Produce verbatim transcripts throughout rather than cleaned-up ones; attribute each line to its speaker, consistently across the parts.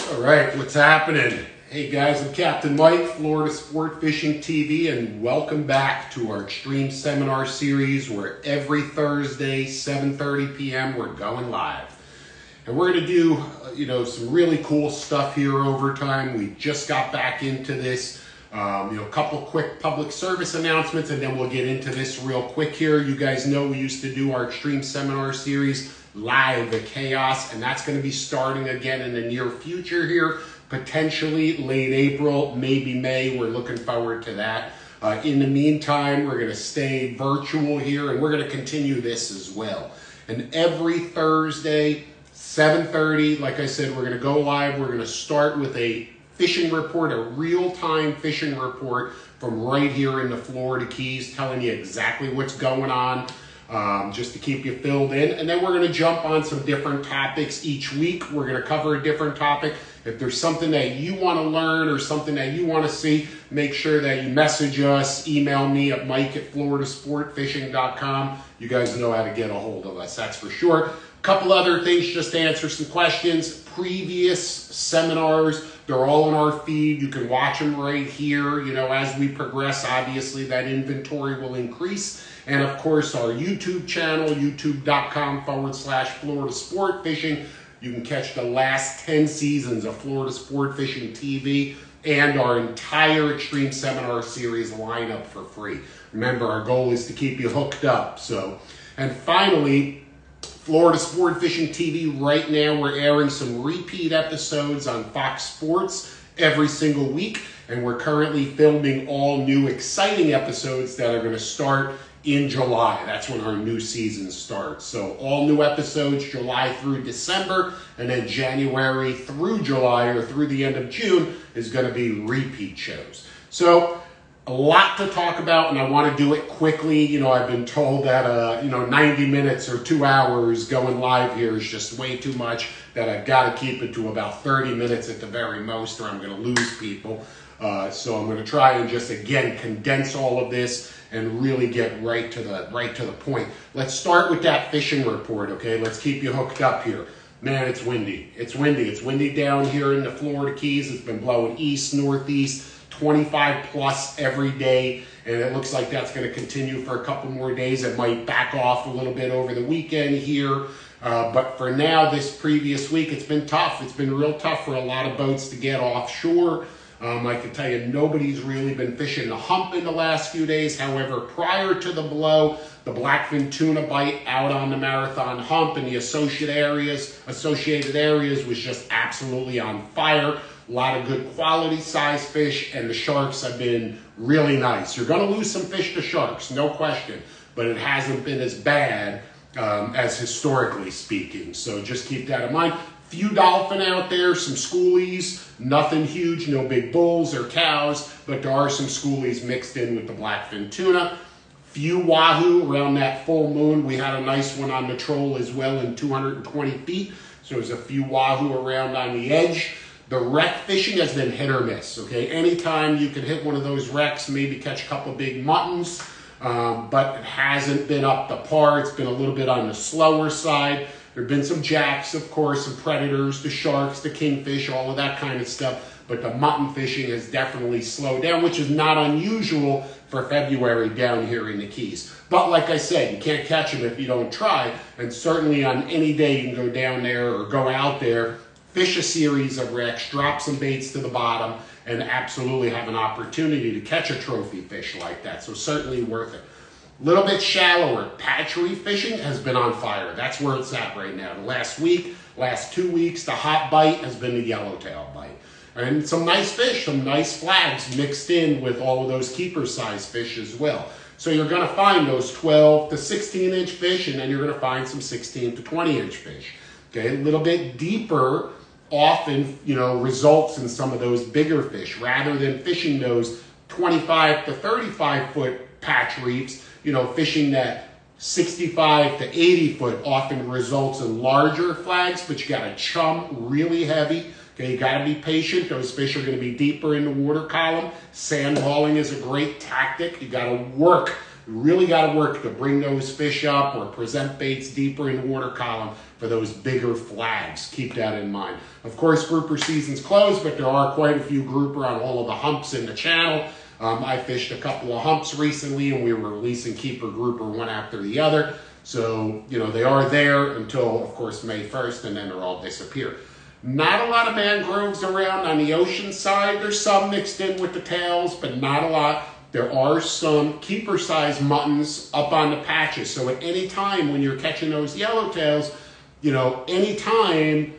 Speaker 1: All right, what's happening? Hey guys, I'm Captain Mike, Florida Sport Fishing T V, and welcome back to our Extreme Seminar Series where every Thursday, seven thirty p m, we're going live. And we're going to do, uh, you know, some really cool stuff here over time. We just got back into this. Um, you know, a couple quick public service announcements, and then we'll get into this real quick here. You guys know we used to do our Extreme Seminar Series live at Chaos, and that's going to be starting again in the near future here, potentially late April, maybe May. We're looking forward to that. Uh, in the meantime, we're going to stay virtual here, and we're going to continue this as well. And every Thursday, seven thirty, like I said, we're going to go live. We're going to start with a fishing report, a real-time fishing report from right here in the Florida Keys, telling you exactly what's going on, um, just to keep you filled in. And then we're going to jump on some different topics each week. We're going to cover a different topic. If there's something that you want to learn or something that you want to see, make sure that you message us, email me at mike at florida sport fishing dot com. You guys know how to get a hold of us, that's for sure. A couple other things just to answer some questions. Previous seminars, they're all in our feed. You can watch them right here. You know, as we progress, obviously that inventory will increase. And of course, our YouTube channel, youtube.com forward slash Florida Sport Fishing. You can catch the last ten seasons of Florida Sport Fishing T V and our entire Extreme Seminar Series lineup for free. Remember, our goal is to keep you hooked up. So, and finally, Florida Sport Fishing T V, right now we're airing some repeat episodes on Fox Sports every single week, and we're currently filming all new exciting episodes that are going to start in July. That's when our new season starts. So all new episodes July through December, and then January through July or through the end of June is going to be repeat shows. So a lot to talk about, and I want to do it quickly. You know, I've been told that, uh, you know, ninety minutes or two hours going live here is just way too much, that I've got to keep it to about thirty minutes at the very most, or I'm going to lose people. Uh, so I'm going to try and just, again, condense all of this and really get right to the right to the point. Let's start with that fishing report, okay? Let's keep you hooked up here. Man, it's windy. It's windy. It's windy down here in the Florida Keys. It's been blowing east, northeast, twenty-five plus every day, and it looks like that's going to continue for a couple more days. It might back off a little bit over the weekend here, uh, but for now, this previous week, it's been tough. It's been real tough for a lot of boats to get offshore. Um, I can tell you nobody's really been fishing the hump in the last few days. However, prior to the blow, the blackfin tuna bite out on the Marathon hump and the associated areas, associated areas was just absolutely on fire. A lot of good quality size fish, and the sharks have been really nice. You're going to lose some fish to sharks, no question, but it hasn't been as bad um, as historically speaking. So just keep that in mind. Few dolphin out there, some schoolies, nothing huge, no big bulls or cows, but there are some schoolies mixed in with the blackfin tuna. Few wahoo around that full moon. We had a nice one on the troll as well in two hundred twenty feet, so there's a few wahoo around on the edge. The wreck fishing has been hit or miss, okay? Anytime you can hit one of those wrecks, maybe catch a couple big muttons, um, but it hasn't been up to par. It's been a little bit on the slower side. There have been some jacks, of course, some predators, the sharks, the kingfish, all of that kind of stuff. But the mutton fishing has definitely slowed down, which is not unusual for February down here in the Keys. But like I said, you can't catch them if you don't try. And certainly on any day you can go down there or go out there, fish a series of wrecks, drop some baits to the bottom, and absolutely have an opportunity to catch a trophy fish like that. So certainly worth it. A little bit shallower, patch reef fishing has been on fire. That's where it's at right now. The last week, last two weeks, the hot bite has been the yellowtail bite. And some nice fish, some nice flags mixed in with all of those keeper size fish as well. So you're going to find those twelve to sixteen inch fish, and then you're going to find some sixteen to twenty inch fish. Okay, a little bit deeper often, you know, results in some of those bigger fish. Rather than fishing those twenty-five to thirty-five foot patch reefs, you know, fishing that sixty-five to eighty foot often results in larger flags, but you got to chum really heavy. Okay, you got to be patient. Those fish are going to be deeper in the water column. Sandballing is a great tactic. You got to work You really got to work to bring those fish up or present baits deeper in the water column for those bigger flags. Keep that in mind. Of course, grouper season's closed, but there are quite a few grouper on all of the humps in the channel. Um, I fished a couple of humps recently, and we were releasing keeper grouper one after the other. So, you know, they are there until, of course, May first, and then they'll all disappear. Not a lot of mangroves around on the ocean side. There's some mixed in with the tails, but not a lot. There are some keeper-sized muttons up on the patches. So at any time when you're catching those yellowtails, you know, any time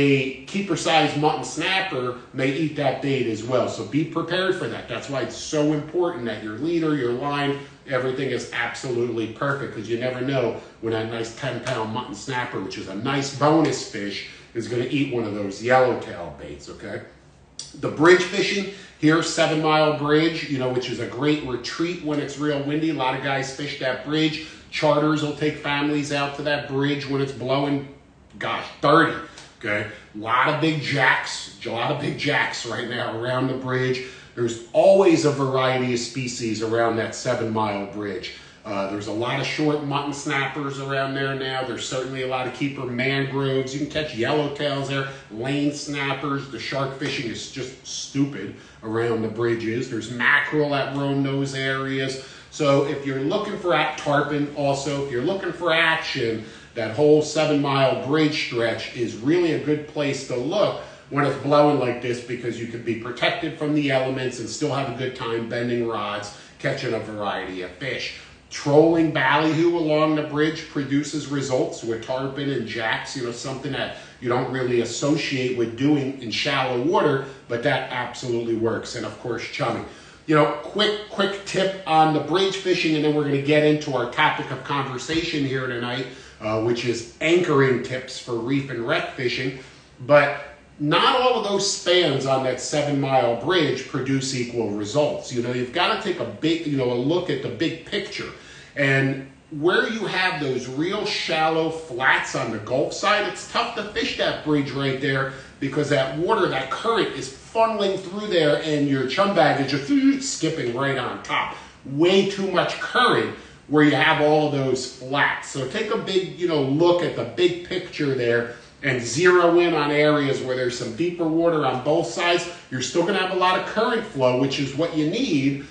Speaker 1: a keeper-sized mutton snapper may eat that bait as well. So be prepared for that. That's why it's so important that your leader, your line, everything is absolutely perfect, because you never know when that nice ten pound mutton snapper, which is a nice bonus fish, is going to eat one of those yellowtail baits, okay? The bridge fishing here, Seven Mile Bridge, you know, which is a great retreat when it's real windy. A lot of guys fish that bridge. Charters will take families out to that bridge when it's blowing, gosh, thirty, okay? A lot of big jacks, a lot of big jacks right now around the bridge. There's always a variety of species around that Seven Mile Bridge. Uh, there's a lot of short mutton snappers around there now. There's certainly a lot of keeper mangroves. You can catch yellowtails there, lane snappers. The shark fishing is just stupid around the bridges. There's mackerel that roam those areas. So if you're looking for at tarpon also, if you're looking for action, that whole Seven Mile Bridge stretch is really a good place to look when it's blowing like this, because you can be protected from the elements and still have a good time bending rods, catching a variety of fish. Trolling ballyhoo along the bridge produces results with tarpon and jacks, you know, something that you don't really associate with doing in shallow water, but that absolutely works. And of course, chumming. You know, quick, quick tip on the bridge fishing, and then we're going to get into our topic of conversation here tonight, uh, which is anchoring tips for reef and wreck fishing. But not all of those spans on that Seven Mile Bridge produce equal results. You know, you've got to take a big, you know, a look at the big picture. And where you have those real shallow flats on the Gulf side, it's tough to fish that bridge right there, because that water, that current is funneling through there, and your chum bag is just skipping right on top. Way too much current where you have all of those flats. So take a big, you know, look at the big picture there, and zero in on areas where there's some deeper water on both sides. You're still going to have a lot of current flow, which is what you need,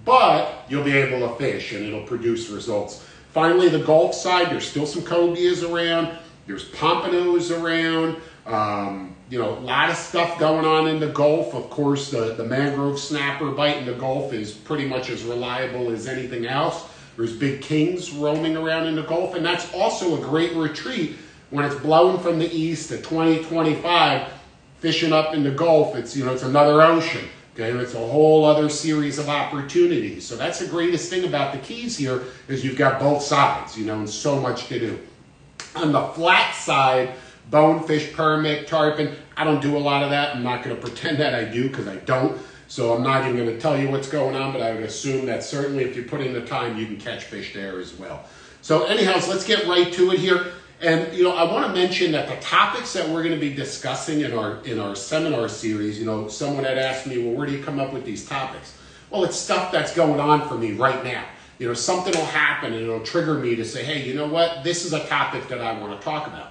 Speaker 1: but you'll be able to fish and it'll produce results. Finally, the Gulf side, there's still some cobias around. There's pompanos around. Um, you know, a lot of stuff going on in the Gulf. Of course, the, the mangrove snapper bite in the Gulf is pretty much as reliable as anything else. There's big kings roaming around in the Gulf, and that's also a great retreat when it's blowing from the east at twenty, twenty-five, fishing up in the Gulf. It's, you know, it's another ocean, okay? It's a whole other series of opportunities. So that's the greatest thing about the Keys here, is you've got both sides, you know, and so much to do. On the flat side, bonefish, permit, tarpon, I don't do a lot of that. I'm not going to pretend that I do, because I don't. So I'm not even going to tell you what's going on, but I would assume that certainly if you put in the time, you can catch fish there as well. So anyhow, so let's get right to it here. And, you know, I want to mention that the topics that we're going to be discussing in our in our seminar series, you know, someone had asked me, well, where do you come up with these topics? Well, it's stuff that's going on for me right now. You know, something will happen and it'll trigger me to say, hey, you know what? This is a topic that I want to talk about.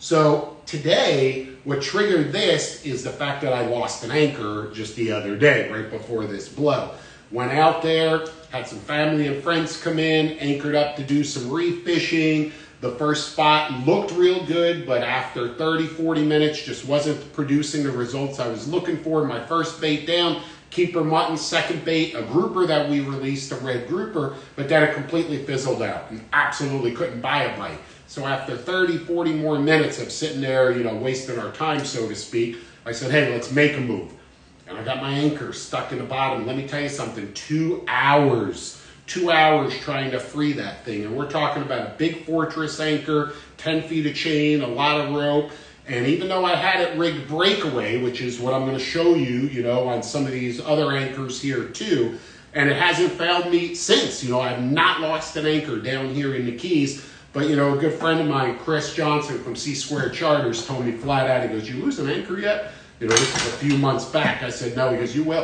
Speaker 1: So today, what triggered this is the fact that I lost an anchor just the other day, right before this blow. Went out there, had some family and friends come in, anchored up to do some reef fishing. The first spot looked real good, but after thirty, forty minutes, just wasn't producing the results I was looking for. My first bait down, keeper mutton, second bait, a grouper that we released, a red grouper, but then it completely fizzled out and absolutely couldn't buy a bite. So after thirty, forty more minutes of sitting there, you know, wasting our time, so to speak, I said, hey, let's make a move. And I got my anchor stuck in the bottom. Let me tell you something, two hours. Two hours trying to free that thing. And we're talking about a big Fortress anchor, ten feet of chain, a lot of rope. And even though I had it rigged breakaway, which is what I'm going to show you, you know, on some of these other anchors here too, and it hasn't failed me since. You know, I have not lost an anchor down here in the Keys. But, you know, a good friend of mine, Chris Johnson from C Square Charters, told me flat out, he goes, you lose an anchor yet? You know, this is a few months back. I said, no. He goes, you will.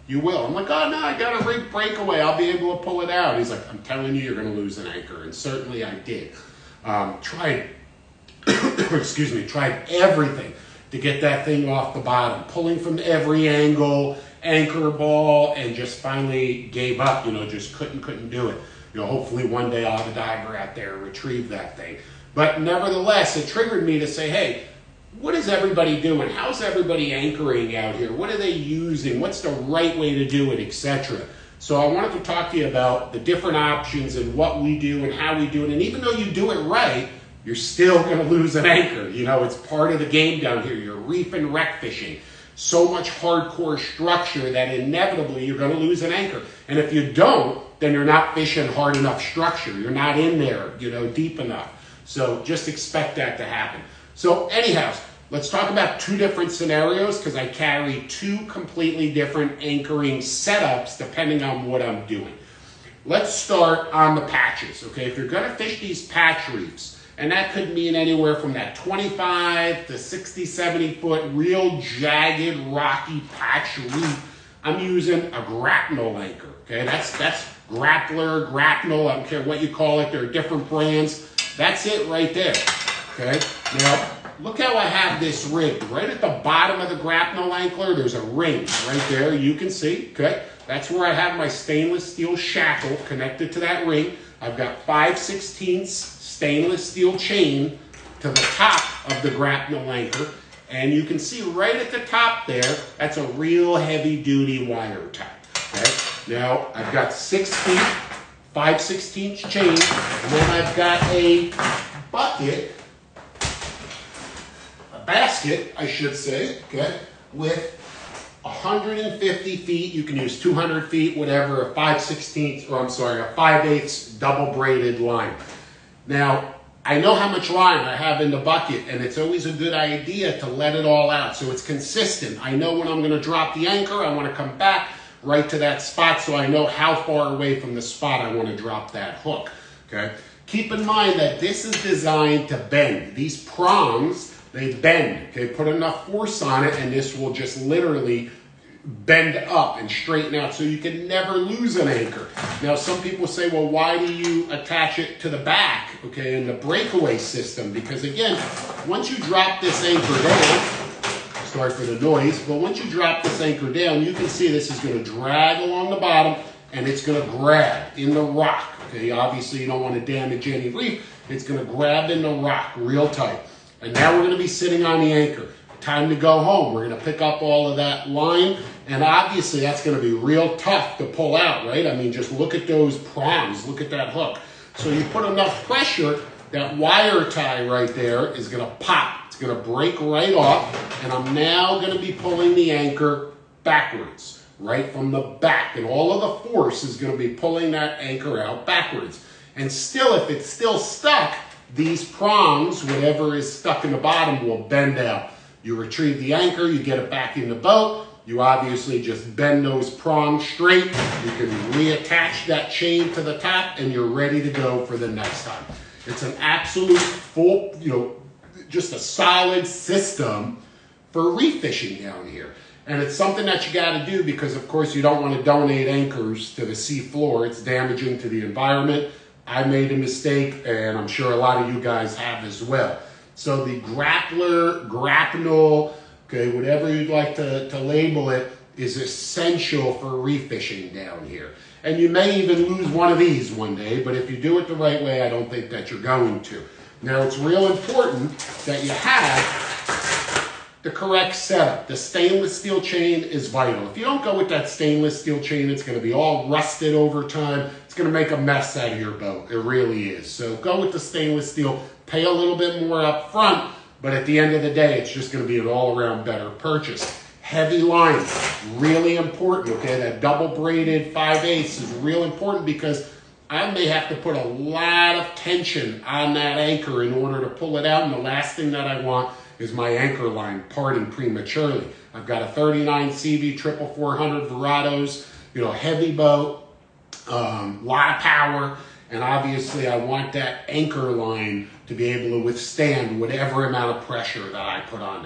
Speaker 1: You will. I'm like, oh no, I got a rig breakaway. I'll be able to pull it out. He's like, I'm telling you, you're going to lose an anchor. And certainly I did. Um, tried, excuse me, tried everything to get that thing off the bottom, pulling from every angle, anchor ball, and just finally gave up, you know, just couldn't, couldn't do it. You know, hopefully one day I'll have a diver out there and retrieve that thing. But nevertheless, it triggered me to say, hey, what is everybody doing? How's everybody anchoring out here? What are they using? What's the right way to do it, et cetera? So I wanted to talk to you about the different options and what we do and how we do it. And even though you do it right, you're still going to lose an anchor. You know, it's part of the game down here. You're reef and wreck fishing. So much hardcore structure that inevitably you're going to lose an anchor. And if you don't, then you're not fishing hard enough structure. You're not in there, you know, deep enough. So just expect that to happen. So anyhow, let's talk about two different scenarios because I carry two completely different anchoring setups depending on what I'm doing. Let's start on the patches, okay? If you're going to fish these patch reefs, and that could mean anywhere from that twenty-five to sixty, seventy foot real jagged, rocky patch reef, I'm using a grapnel anchor, okay? That's, that's grappler, grapnel, I don't care what you call it. There are different brands. That's it right there, okay? Now, look how I have this rigged. Right at the bottom of the grapnel ankler, there's a ring right there. You can see, okay? That's where I have my stainless steel shackle connected to that ring. I've got five sixteenths stainless steel chain to the top of the grapnel anchor. And you can see right at the top there, that's a real heavy duty wire tie, okay? Now, I've got six feet, five sixteenths chain, and then I've got a bucket, a basket, I should say, okay, with one hundred fifty feet, you can use two hundred feet, whatever, a five sixteenths, or I'm sorry, a five eighths double braided line. Now, I know how much line I have in the bucket, and it's always a good idea to let it all out so it's consistent. I know when I'm going to drop the anchor, I want to come back right to that spot so I know how far away from the spot I want to drop that hook, okay? Keep in mind that this is designed to bend. These prongs, they bend, okay? Put enough force on it, and this will just literally bend up and straighten out so you can never lose an anchor. Now, some people say, well, why do you attach it to the back, okay, in the breakaway system? Because, again, once you drop this anchor down, sorry for the noise, but once you drop this anchor down, you can see this is going to drag along the bottom, and it's going to grab in the rock, okay? Obviously, you don't want to damage any reef. It's going to grab in the rock real tight. And now we're going to be sitting on the anchor. Time to go home. We're going to pick up all of that line, and obviously that's going to be real tough to pull out, right? I mean, just look at those prongs. Look at that hook. So you put enough pressure, that wire tie right there is going to pop. It's going to break right off, and I'm now going to be pulling the anchor backwards, right from the back, and all of the force is going to be pulling that anchor out backwards. And still, if it's still stuck, these prongs, whatever is stuck in the bottom, will bend out. You retrieve the anchor, you get it back in the boat, you obviously just bend those prongs straight, you can reattach that chain to the top, and you're ready to go for the next time. It's an absolute full, you know, just a solid system for reef fishing down here. And it's something that you got to do because, of course, you don't want to donate anchors to the sea floor. It's damaging to the environment. I made a mistake, and I'm sure a lot of you guys have as well. So the grappler, grapnel, okay, whatever you'd like to, to label it, is essential for reef fishing down here. And you may even lose one of these one day, but if you do it the right way, I don't think that you're going to. Now, it's real important that you have the correct setup. The stainless steel chain is vital. If you don't go with that stainless steel chain, it's going to be all rusted over time. It's going to make a mess out of your boat. It really is. So go with the stainless steel. Pay a little bit more up front, but at the end of the day, it's just going to be an all-around better purchase. Heavy line, really important, okay? That double braided five eighths is real important because I may have to put a lot of tension on that anchor in order to pull it out, and the last thing that I want is my anchor line parting prematurely. I've got a thirty-nine C V triple four hundred Verados, you know, heavy boat, um, lot of power, and obviously I want that anchor line to be able to withstand whatever amount of pressure that I put on there.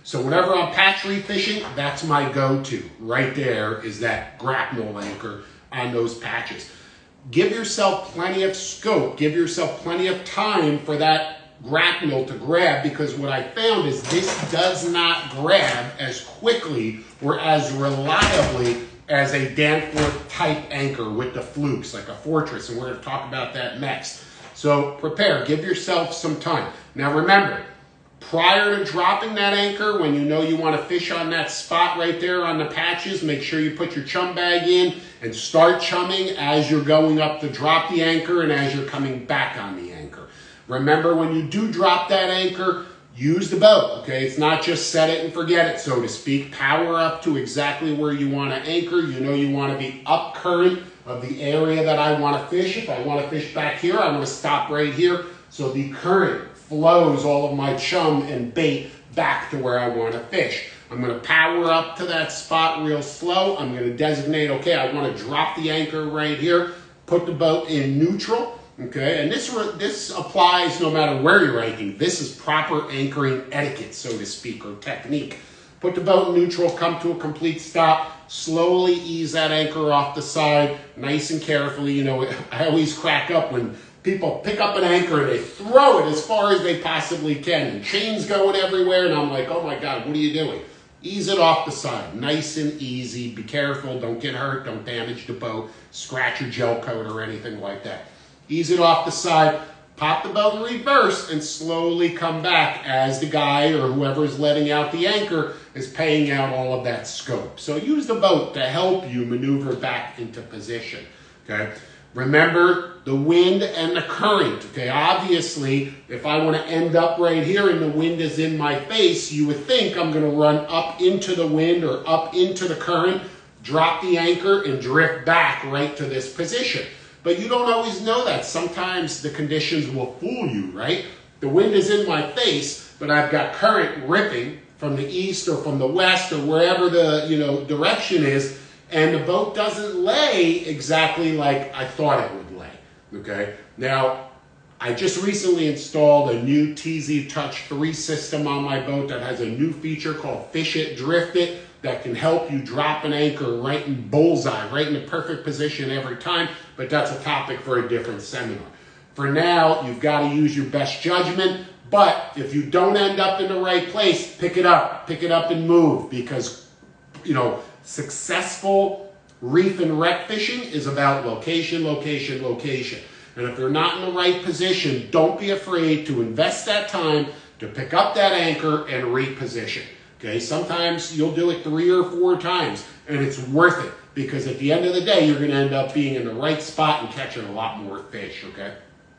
Speaker 1: So whenever I'm patch reef fishing, that's my go-to. Right there is that grapnel anchor on those patches. Give yourself plenty of scope. Give yourself plenty of time for that grapnel to grab, because what I found is this does not grab as quickly or as reliably as a Danforth type anchor with the flukes, like a Fortress, and we're going to talk about that next. So prepare, give yourself some time. Now remember, prior to dropping that anchor, when you know you want to fish on that spot right there on the patches, make sure you put your chum bag in and start chumming as you're going up to drop the anchor and as you're coming back on the anchor. Remember, when you do drop that anchor, use the boat, okay? It's not just set it and forget it, so to speak. Power up to exactly where you want to anchor. You know you want to be up current of the area that I want to fish. If I want to fish back here, I'm going to stop right here. So the current flows all of my chum and bait back to where I want to fish. I'm going to power up to that spot real slow. I'm going to designate, okay, I want to drop the anchor right here, put the boat in neutral, okay? And this, this applies no matter where you're anchoring. This is proper anchoring etiquette, so to speak, or technique. Put the boat in neutral, come to a complete stop, slowly ease that anchor off the side, nice and carefully. You know, I always crack up when people pick up an anchor and they throw it as far as they possibly can. And chains going everywhere, and I'm like, oh my God, what are you doing? Ease it off the side, nice and easy. Be careful, don't get hurt, don't damage the boat, scratch your gel coat or anything like that. Ease it off the side, pop the boat in reverse, and slowly come back as the guy or whoever's letting out the anchor is paying out all of that scope. So use the boat to help you maneuver back into position, okay? Remember the wind and the current, okay? Obviously, if I want to end up right here and the wind is in my face, you would think I'm going to run up into the wind or up into the current, drop the anchor, and drift back right to this position. But you don't always know that. Sometimes the conditions will fool you, right? The wind is in my face, but I've got current ripping from the east or from the west or wherever the, you know, direction is, and the boat doesn't lay exactly like I thought it would lay, okay? Now, I just recently installed a new T Z Touch three system on my boat that has a new feature called Fish It, Drift It, that can help you drop an anchor right in bullseye, right in the perfect position every time, but that's a topic for a different seminar. For now, you've got to use your best judgment, but if you don't end up in the right place, pick it up, pick it up and move, because, you know, successful reef and wreck fishing is about location, location, location. And if you're not in the right position, don't be afraid to invest that time to pick up that anchor and reposition. Okay, sometimes you'll do it three or four times, and it's worth it, because at the end of the day, you're going to end up being in the right spot and catching a lot more fish, okay?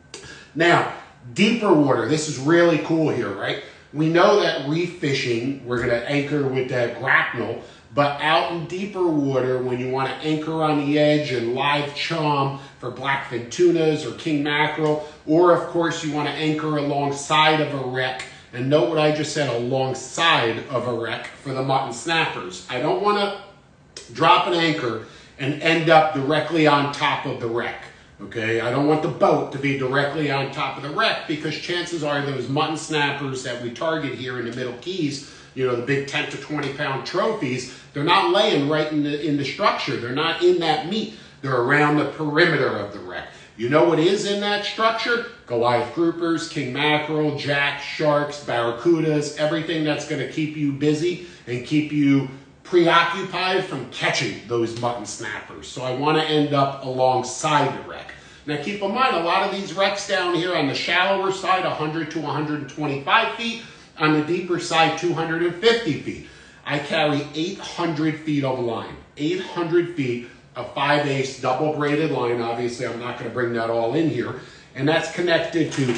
Speaker 1: Now, deeper water. This is really cool here, right? We know that reef fishing, we're going to anchor with that grapnel, but out in deeper water, when you want to anchor on the edge and live chum for blackfin tunas or king mackerel, or of course you want to anchor alongside of a wreck, and note what I just said, alongside of a wreck for the mutton snappers. I don't want to drop an anchor and end up directly on top of the wreck, okay? I don't want the boat to be directly on top of the wreck, because chances are those mutton snappers that we target here in the Middle Keys, you know, the big ten to twenty pound trophies, they're not laying right in the, in the structure. They're not in that meat. They're around the perimeter of the wreck. You know what is in that structure? Goliath groupers, king mackerel, jacks, sharks, barracudas, everything that's going to keep you busy and keep you preoccupied from catching those mutton snappers. So I want to end up alongside the wreck. Now keep in mind, a lot of these wrecks down here on the shallower side, one hundred to one hundred twenty-five feet, on the deeper side, two hundred fifty feet. I carry eight hundred feet of line, eight hundred feet of five eighths double braided line. Obviously, I'm not going to bring that all in here. And that's connected to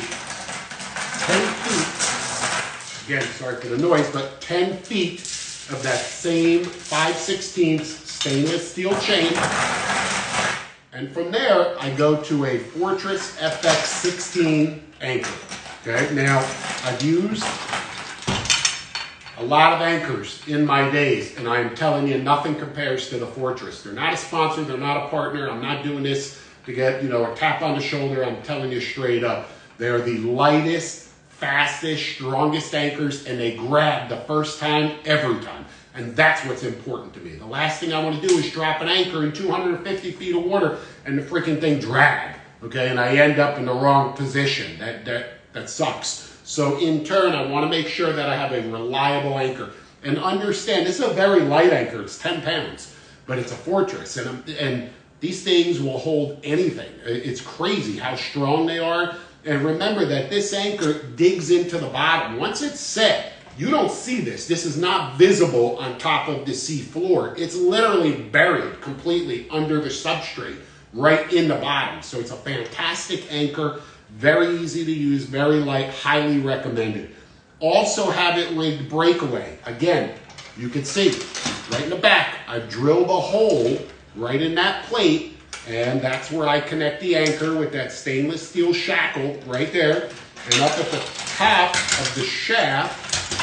Speaker 1: ten feet, again, sorry for the noise, but ten feet of that same five sixteenths stainless steel chain. And from there, I go to a Fortress F X sixteen anchor. Okay, now I've used a lot of anchors in my days, and I'm telling you, nothing compares to the Fortress. They're not a sponsor, they're not a partner. I'm not doing this to get, you know, a tap on the shoulder. I'm telling you straight up, they're the lightest, fastest, strongest anchors, and they grab the first time, every time. And that's what's important to me. The last thing I want to do is drop an anchor in two hundred fifty feet of water and the freaking thing drag, okay? And I end up in the wrong position. That, that, that sucks. So in turn, I want to make sure that I have a reliable anchor. And understand, this is a very light anchor. It's ten pounds, but it's a Fortress. And, and these things will hold anything. It's crazy how strong they are. And remember that this anchor digs into the bottom. Once it's set, you don't see this. This is not visible on top of the sea floor. It's literally buried completely under the substrate, right in the bottom. So it's a fantastic anchor, very easy to use, very light, highly recommended. Also have it rigged breakaway. Again, you can see right in the back, I've drilled a hole right in that plate, and that's where I connect the anchor with that stainless steel shackle right there. And up at the top of the shaft,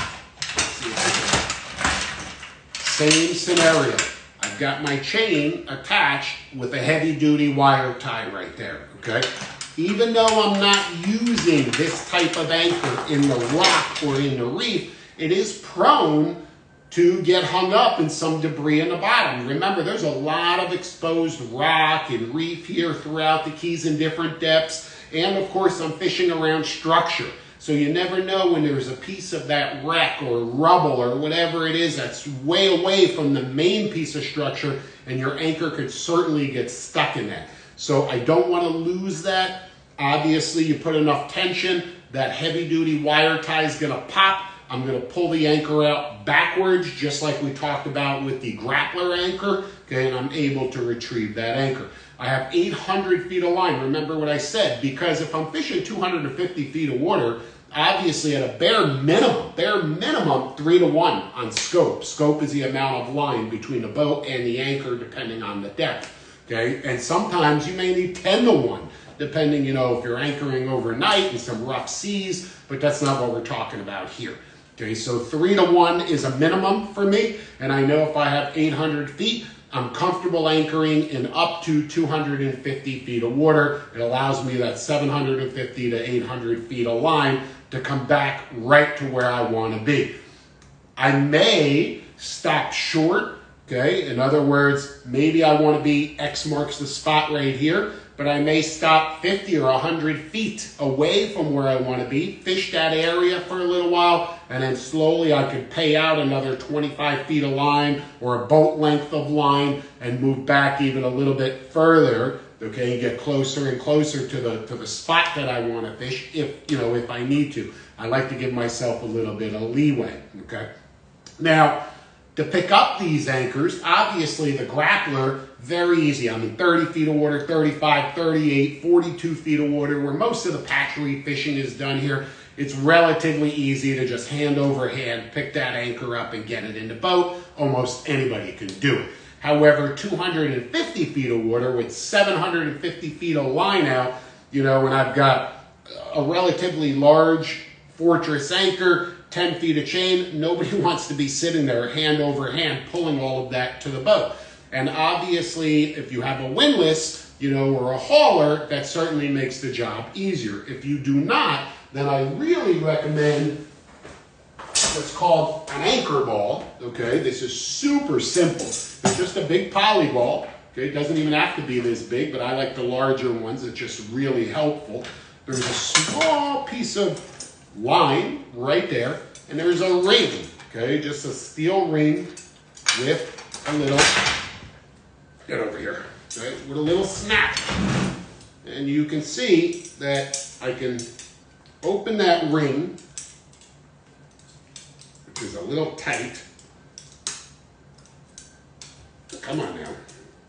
Speaker 1: same scenario. I've got my chain attached with a heavy duty wire tie right there, okay? Even though I'm not using this type of anchor in the rock or in the reef, it is prone to get hung up in some debris in the bottom. Remember, there's a lot of exposed rock and reef here throughout the Keys in different depths. And of course, I'm fishing around structure. So you never know when there's a piece of that wreck or rubble or whatever it is that's way away from the main piece of structure, and your anchor could certainly get stuck in that. So I don't want to lose that. Obviously, you put enough tension, that heavy-duty wire tie is going to pop. I'm going to pull the anchor out backwards, just like we talked about with the grappler anchor, okay, and I'm able to retrieve that anchor. I have eight hundred feet of line. Remember what I said, because if I'm fishing two hundred fifty feet of water, obviously at a bare minimum, bare minimum, three to one on scope. Scope is the amount of line between the boat and the anchor, depending on the depth, okay? And sometimes you may need ten to one. Depending, you know, if you're anchoring overnight in some rough seas, but that's not what we're talking about here. Okay, so three to one is a minimum for me, and I know if I have eight hundred feet, I'm comfortable anchoring in up to two hundred fifty feet of water. It allows me that seven hundred fifty to eight hundred feet of line to come back right to where I want to be. I may stop short, okay? In other words, maybe I want to be X marks the spot right here, but I may stop fifty or one hundred feet away from where I want to be, fish that area for a little while, and then slowly I could pay out another twenty-five feet of line or a boat length of line and move back even a little bit further, okay, and get closer and closer to the, to the spot that I want to fish if, you know, if I need to. I like to give myself a little bit of leeway, okay? Now, to pick up these anchors, obviously the grappler, very easy. I'm in thirty feet of water, thirty-five, thirty-eight, forty-two feet of water, where most of the patch reef fishing is done here. It's relatively easy to just hand over hand, pick that anchor up and get it in the boat. Almost anybody can do it. However, two hundred fifty feet of water with seven hundred fifty feet of line out, you know, when I've got a relatively large Fortress anchor, ten feet of chain, nobody wants to be sitting there hand over hand pulling all of that to the boat. And obviously, if you have a windlass, you know, or a hauler, that certainly makes the job easier. If you do not, then I really recommend what's called an anchor ball, okay? This is super simple. It's just a big poly ball, okay? It doesn't even have to be this big, but I like the larger ones. It's just really helpful. There's a small piece of line right there, and there's a ring, okay? Just a steel ring with a little, get over here, right? With a little snap. And you can see that I can open that ring, which is a little tight. Come on now.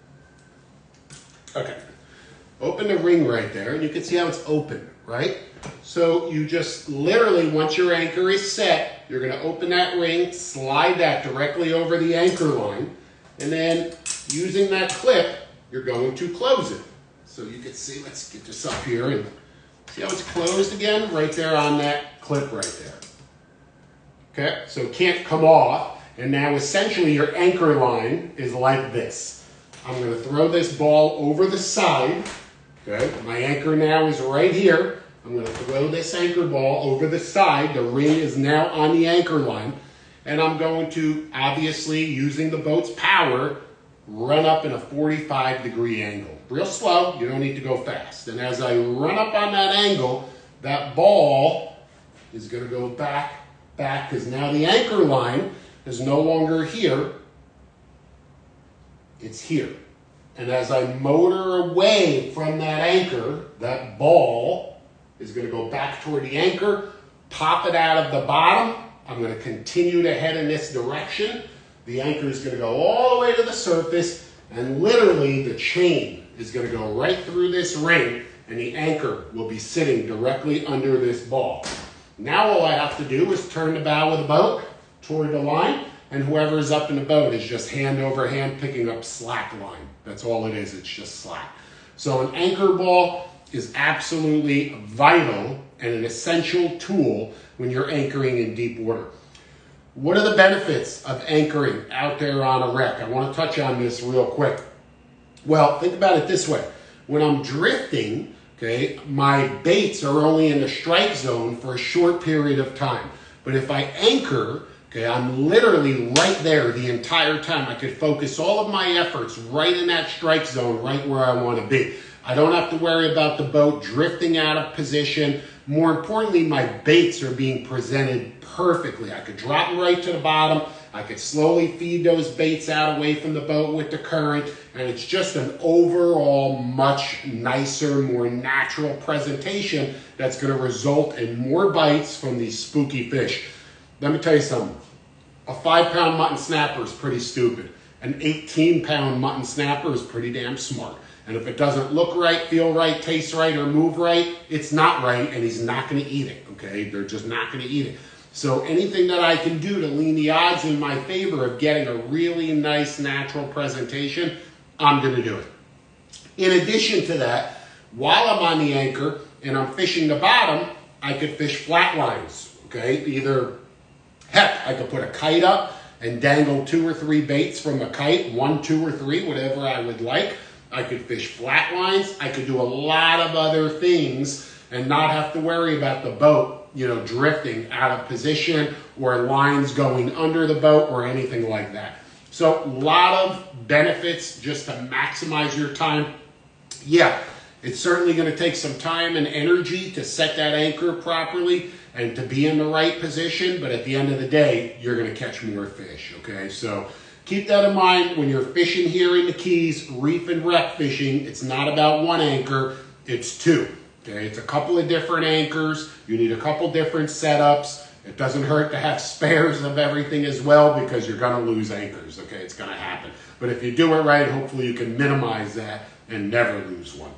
Speaker 1: Okay. Open the ring right there, and you can see how it's open, right? So you just literally, once your anchor is set, you're going to open that ring, slide that directly over the anchor line, and then using that clip, you're going to close it. So you can see, let's get this up here, and see how it's closed again? Right there on that clip right there. Okay, so it can't come off, and now essentially your anchor line is like this. I'm going to throw this ball over the side. Okay, my anchor now is right here. I'm going to throw this anchor ball over the side. The ring is now on the anchor line. And I'm going to, obviously, using the boat's power, run up in a forty-five degree angle. Real slow, you don't need to go fast. And as I run up on that angle, that ball is going to go back, back, because now the anchor line is no longer here. It's here. And as I motor away from that anchor, that ball is going to go back toward the anchor, pop it out of the bottom. I'm going to continue to head in this direction. The anchor is going to go all the way to the surface, and literally the chain is going to go right through this ring, and the anchor will be sitting directly under this ball. Now all I have to do is turn the bow of the boat toward the line, and whoever is up in the boat is just hand over hand picking up slack line. That's all it is, it's just slack. So an anchor ball is absolutely vital and an essential tool when you're anchoring in deep water. What are the benefits of anchoring out there on a wreck? I want to touch on this real quick. Well, think about it this way. When I'm drifting, okay, my baits are only in the strike zone for a short period of time. But if I anchor, okay, I'm literally right there the entire time. I could focus all of my efforts right in that strike zone, right where I want to be. I don't have to worry about the boat drifting out of position. More importantly, my baits are being presented perfectly. I could drop them right to the bottom. I could slowly feed those baits out away from the boat with the current, and it's just an overall much nicer, more natural presentation that's going to result in more bites from these spooky fish. Let me tell you something. A five pound mutton snapper is pretty stupid. An eighteen pound mutton snapper is pretty damn smart. And if it doesn't look right, feel right, taste right, or move right, it's not right, and he's not going to eat it, okay? They're just not going to eat it. So anything that I can do to lean the odds in my favor of getting a really nice, natural presentation, I'm going to do it. In addition to that, while I'm on the anchor and I'm fishing the bottom, I could fish flat lines, okay? Either, heck, I could put a kite up and dangle two or three baits from a kite, one, two, or three, whatever I would like. I could fish flat lines. I could do a lot of other things and not have to worry about the boat, you know, drifting out of position or lines going under the boat or anything like that. So a lot of benefits just to maximize your time. Yeah, it's certainly going to take some time and energy to set that anchor properly and to be in the right position. But at the end of the day, you're going to catch more fish, okay? So keep that in mind when you're fishing here in the Keys, reef and wreck fishing. It's not about one anchor, it's two. Okay, it's a couple of different anchors. You need a couple different setups. It doesn't hurt to have spares of everything as well because you're going to lose anchors. Okay, it's going to happen. But if you do it right, hopefully you can minimize that and never lose one.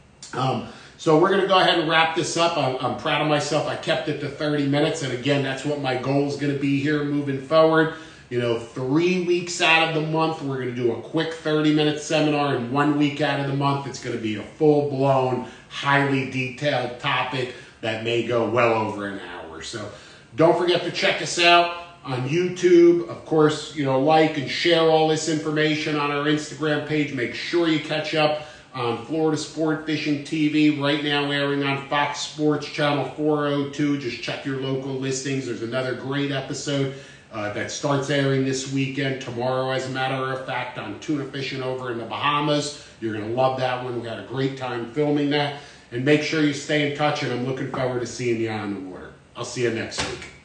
Speaker 1: Um, so we're going to go ahead and wrap this up. I'm, I'm proud of myself. I kept it to thirty minutes. And again, that's what my goal is going to be here moving forward. You know, three weeks out of the month, we're going to do a quick thirty minute seminar, and one week out of the month, it's going to be a full-blown, highly detailed topic that may go well over an hour. So don't forget to check us out on YouTube. Of course, you know, like and share all this information on our Instagram page. Make sure you catch up on Florida Sport Fishing T V, right now airing on Fox Sports Channel four oh two. Just check your local listings. There's another great episode Uh, that starts airing this weekend, tomorrow as a matter of fact, on tuna fishing over in the Bahamas. You're going to love that one. We had a great time filming that. And make sure you stay in touch, and I'm looking forward to seeing you on the water. I'll see you next week.